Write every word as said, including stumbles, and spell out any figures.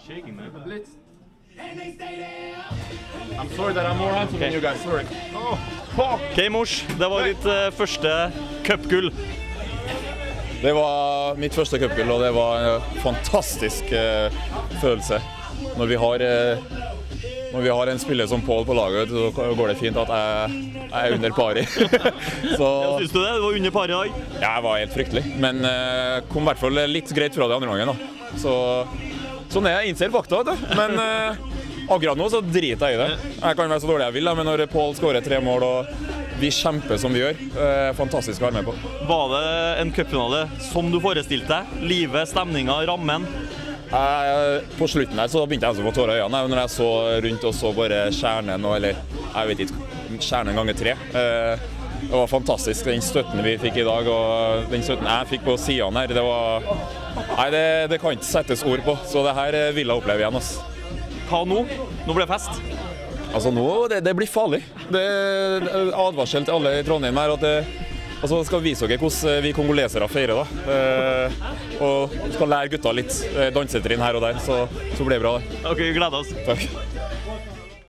shaking, man. Blitz. I'm sorry that I'm more handsome than you guys, sorry. Ok, Mors, det var ditt uh, første cupgull. Det var mitt første cupgull, og det var en fantastisk uh, følelse. Når vi har, uh, når vi har en spiller som Paul på laget, så går det fint at jeg, jeg er under pari. Så, ja, synes du det? Du var under pari i dag? Ja, jeg var helt fryktelig, men uh, kom i hvert fall litt greit fra det andre gangen. Da. Så, sånn er jeg innser fakta, vet du. Men uh, akkurat nå så driter jeg i det. Jeg kan være så dårlig jeg vil, da, men når Paul skårer tre mål og vi kjemper som vi gjør, uh, fantastisk å være med på. Var det en cupfinale som du forestilte deg? Livet, stemningen, rammen? Jeg, på slutten der så begynte jeg å få tårer i øynene når jeg så rundt og så bare kjernen, eller jeg vet ikke, kjernen ganger tre. Det var fantastisk, den støtten vi fikk i dag, og den støtten jeg fikk på siden her, det var, nei, det, det kan ikke settes ord på, så det her vil jeg oppleve igjen. Altså. Hva nå? Nå blir det fest? Altså nå, det, det blir farlig. Det er advarsel til alle i Trondheim her, at det, altså skal vise dere hvordan vi kongolesere feirer da. Eh, og skal lære gutta litt dansetrinn her og der, så, så blir det bra det. Ok, vi gleder oss. Takk.